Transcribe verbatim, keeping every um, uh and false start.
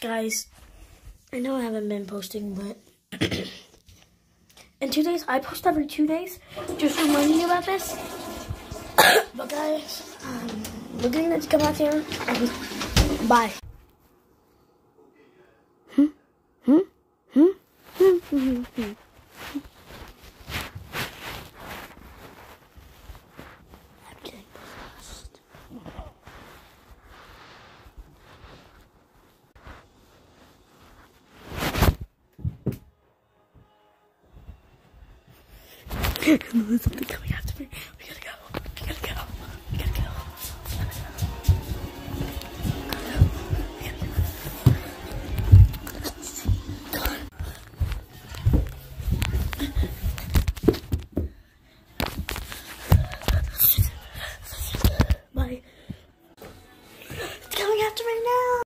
Guys, I know I haven't been posting, but in two days, I post every two days, just reminding you about this. But guys, um, we're going to come out here, and bye. Hmm? Hmm? Hmm? Hmm? Hmm? Hmm? There's something coming.